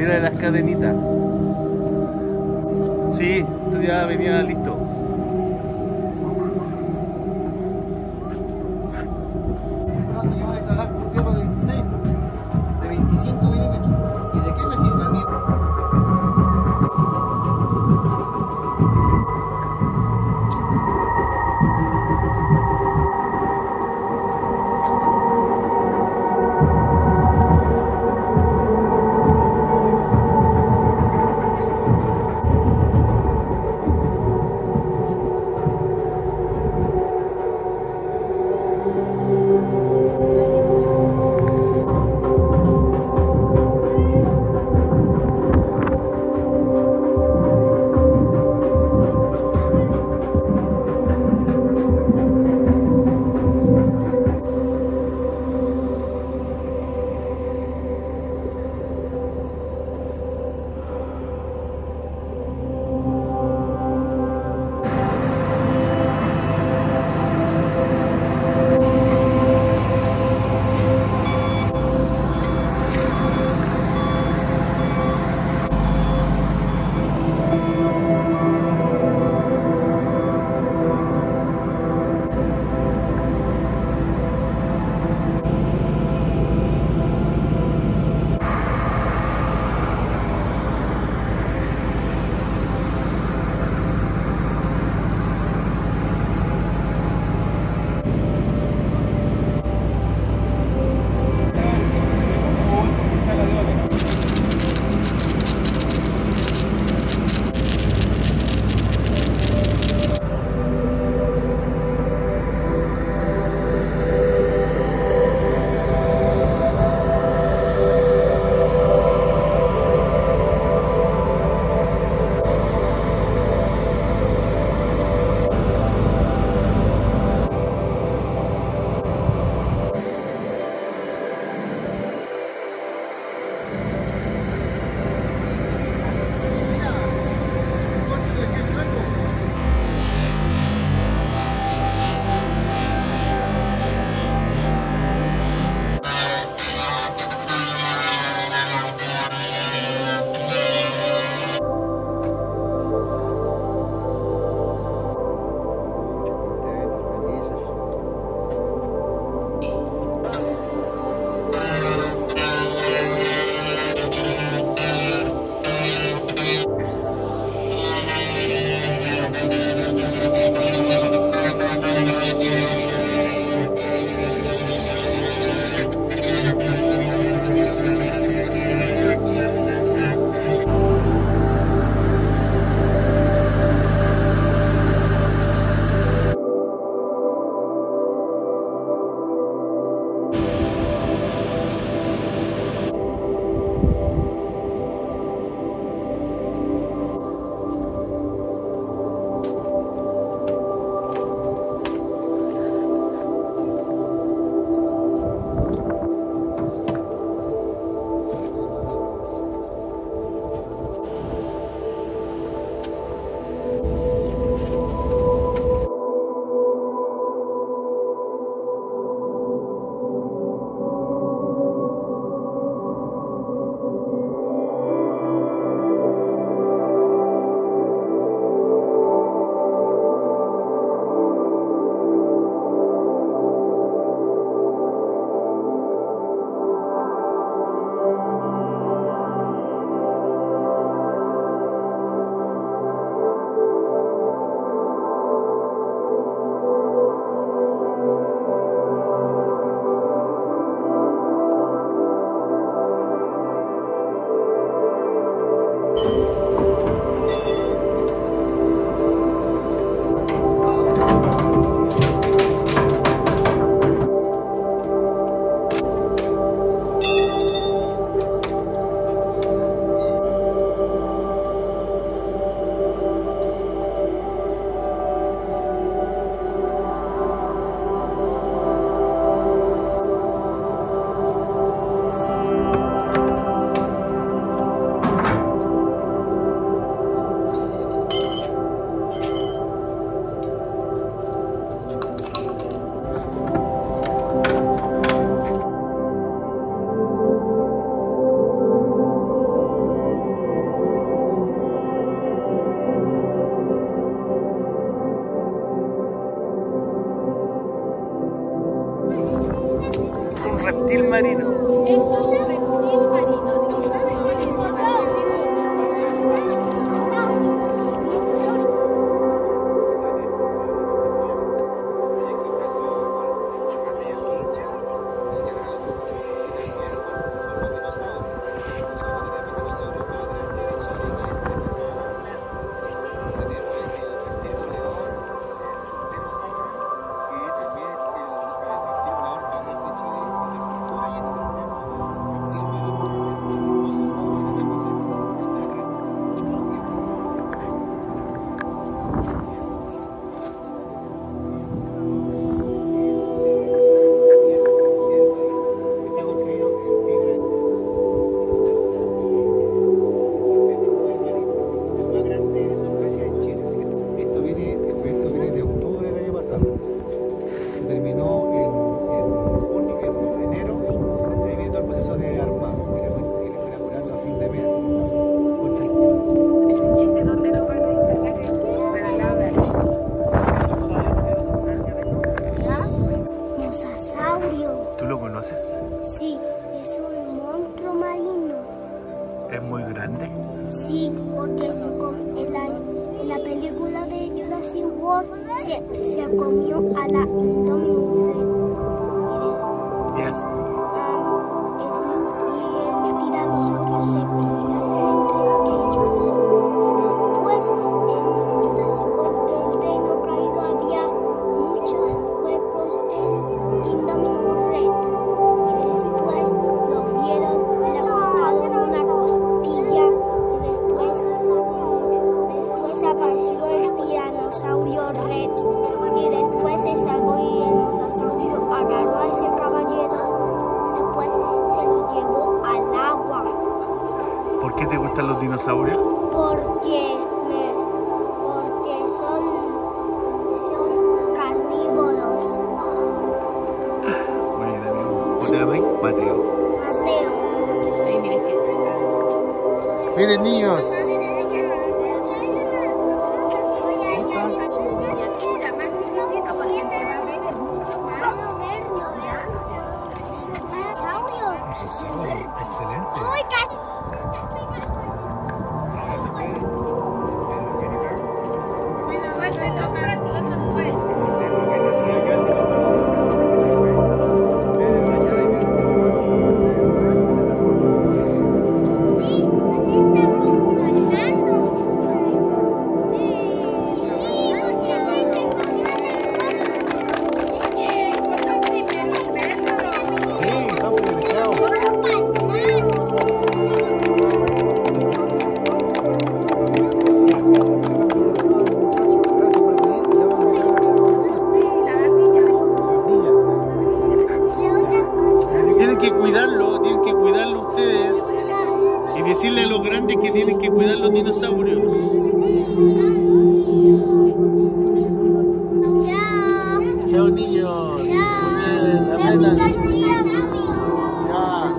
fuera de las cadenitas. Sí, esto ya venía listo. Yo voy a trabajar con fierro de 16, de 25 milímetros. ¿Y de qué me sirve a mí? reptil marino. Es un reptil marino. ¿Tú lo conoces? Sí, es un monstruo marino. ¿Es muy grande? Sí, porque en la película de Jurassic World se comió a la Indominus Rex. Yes. Y el tiranosaurio se pelearon entre ellos. Y después en Jurassic World el reino caído había muchos huecos del Indominus Rex. Y después lo vieron, le cortaron una costilla. Y después apareció el tiranosaurio Rex. Y después se salvó y el dinosaurio agarró a ese caballero. Después se lo llevó al agua. ¿Por qué te gustan los dinosaurios? Porque son carnívoros. Muy bien, amigo. ¿Cómo te llamas? Mateo. Mateo. Miren, niños. Excelente. Muy casi. Tienen que cuidarlo ustedes y decirle a los grandes que tienen que cuidar los dinosaurios. Chao, niños. Muy bien, aprendan. Ya.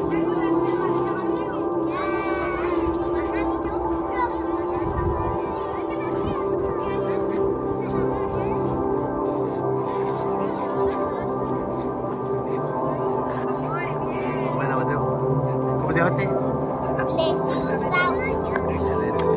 Bueno, Mateo, ¿cómo se llamaste? Plesiosaurio. Excelente.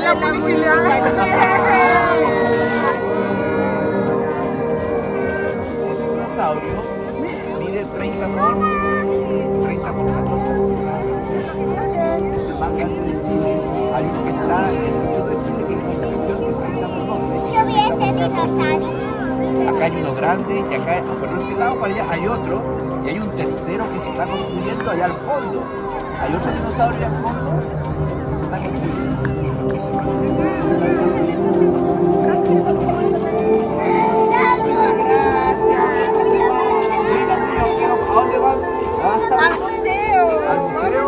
la publicidad. Ese dinosaurio mide 30 por 14 pulgadas. Es el más grande de Chile. Hay uno que está en el sur de Chile que es una versión de 30 por 12. Yo vi ese dinosaurio. Acá hay uno grande y acá por ese lado para allá hay otro y hay un tercero que se está construyendo allá al fondo. Hay otro dinosaurio allá al fondo que se está construyendo. ¿A dónde van? Al museo. ¿Al museo?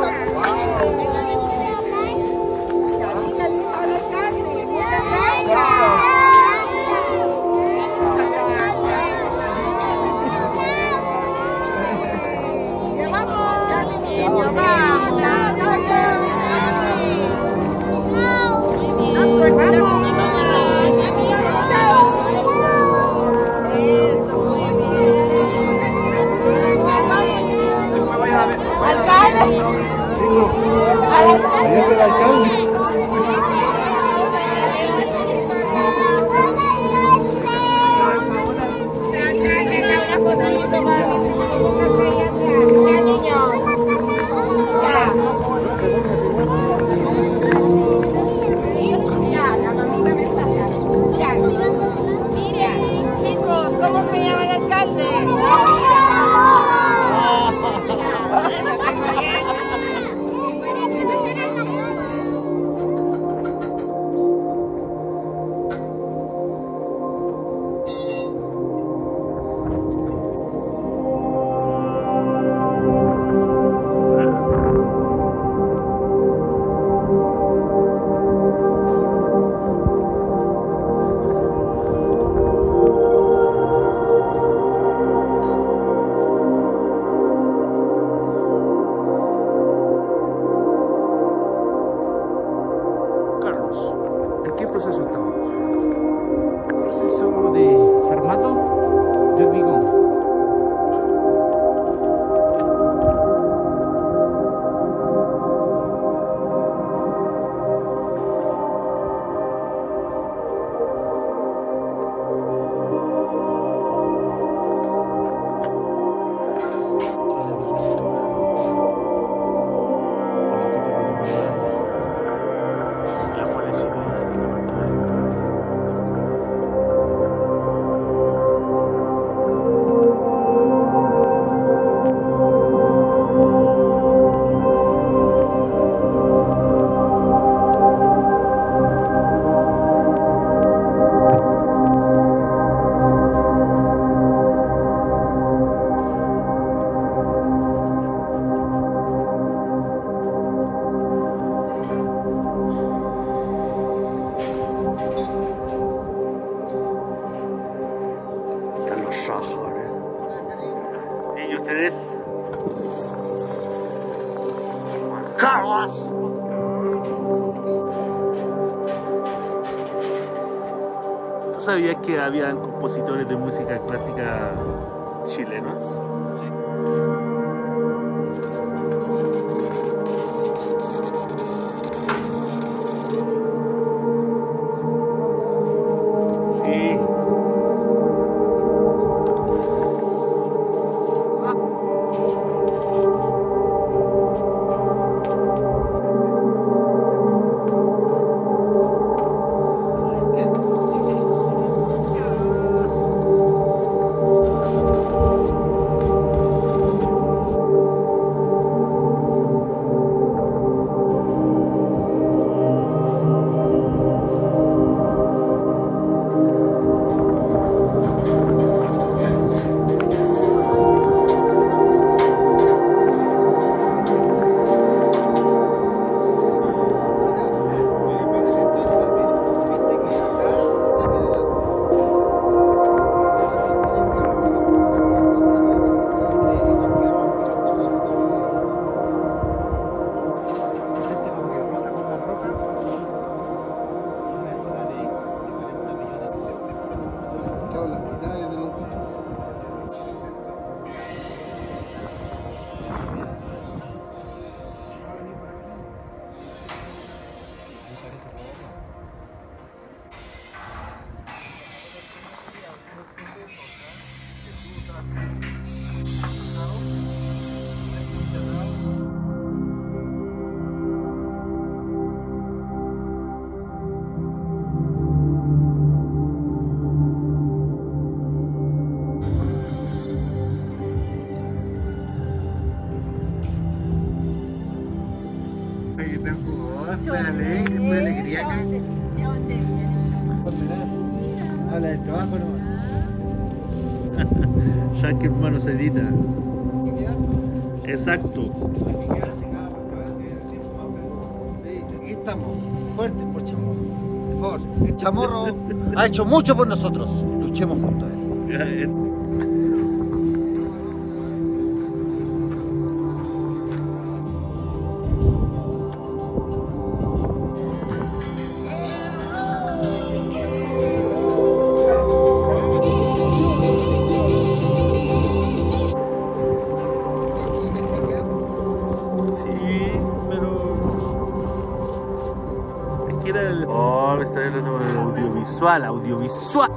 ¿Cómo se llama el alcalde? Carlos, ¿en qué proceso estamos? Proceso de formato de hormigón. La felicidad del apartamento. Carlos Rajo, ¿eh? ¿Y ustedes? Carlos. ¿Tú sabías que habían compositores de música clásica chilenos? Sí. Me alegría acá. Habla del trabajo nomás. Ya que hermano se edita. Exacto. Aquí estamos, fuertes por Chamorro. Por favor, el Chamorro ha hecho mucho por nosotros. Luchemos junto a él. Oh, me está hablando con el audiovisual.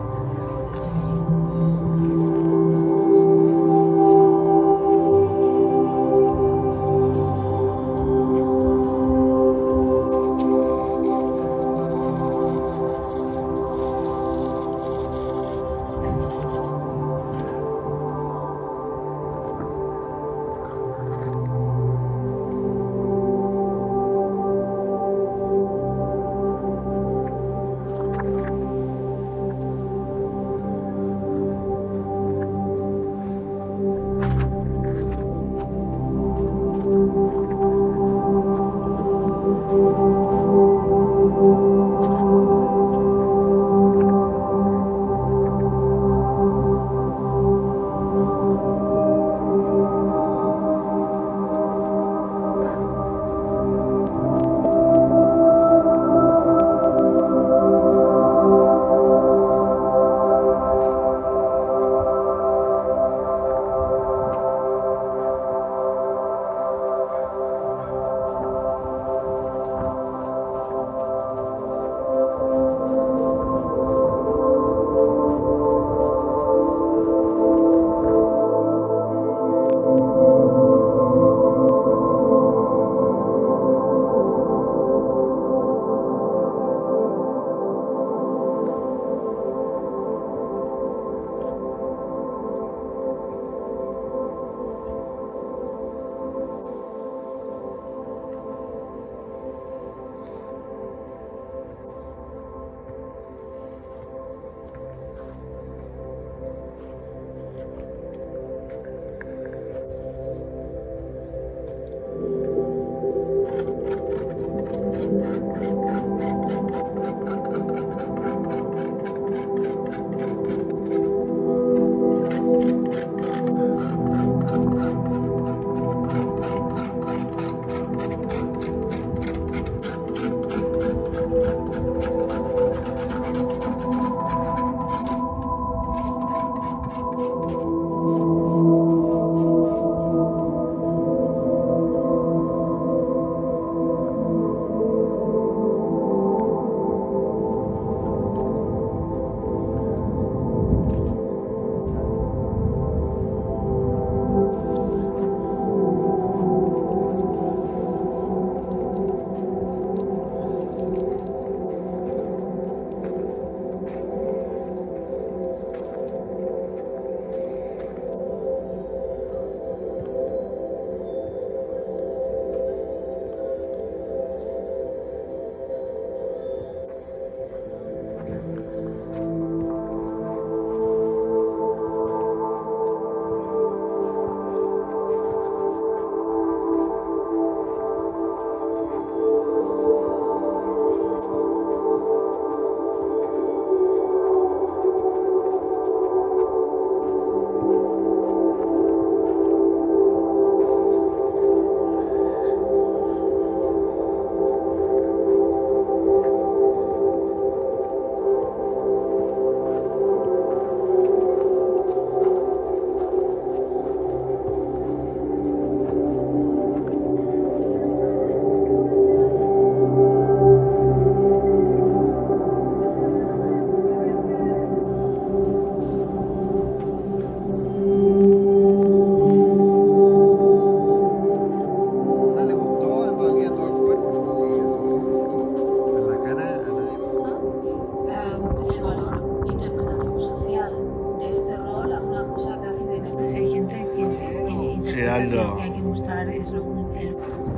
Carlos. Lo que hay que mostrar es lo que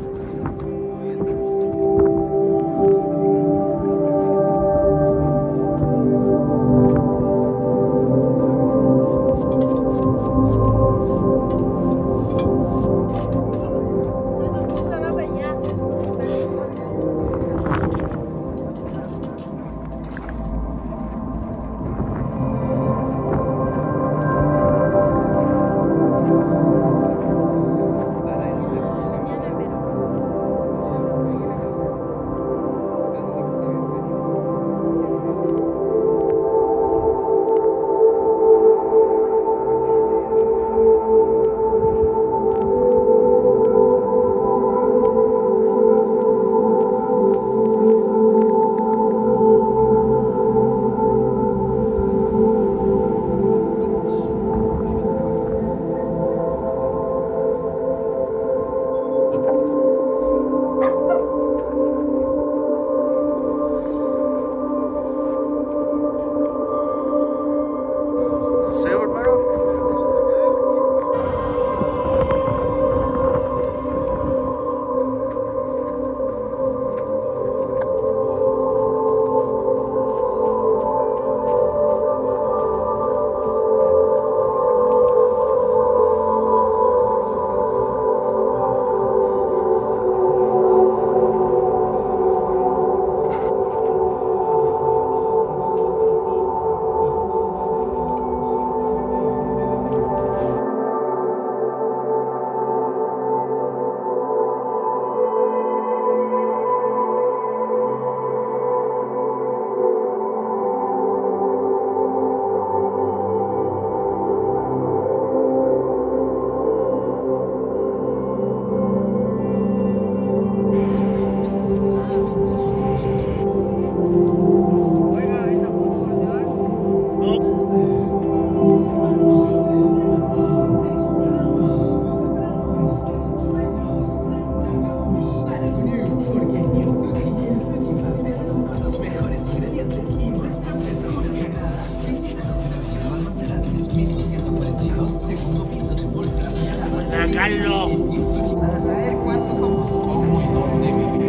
Carlos. Para saber cuántos somos, cómo y dónde.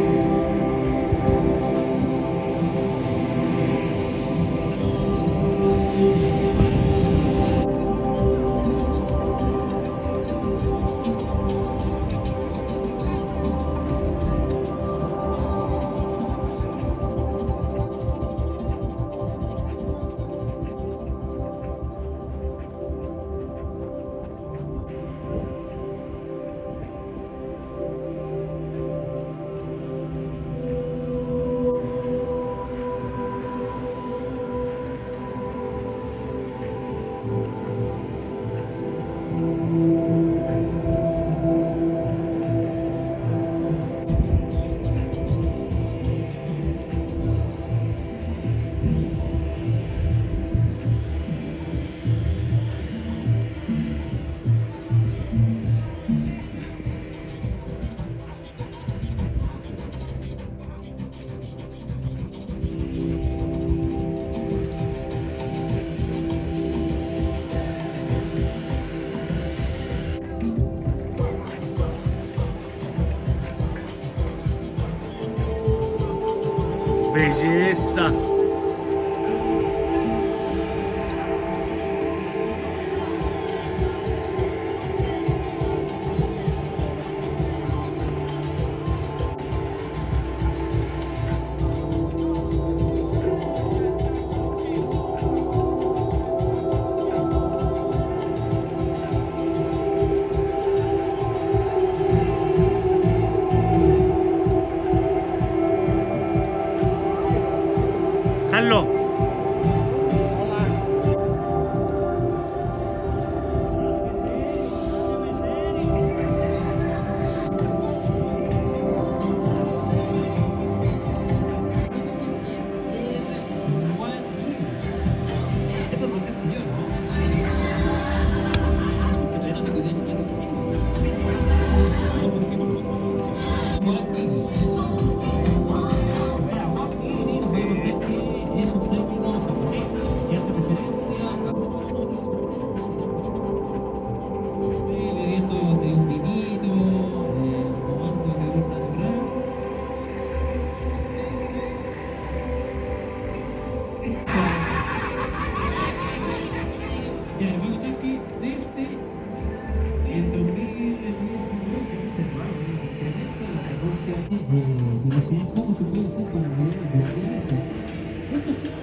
Belleza. Carlos. Eso de la ciudad, cómo se puede hacer para mover el esto. Estos son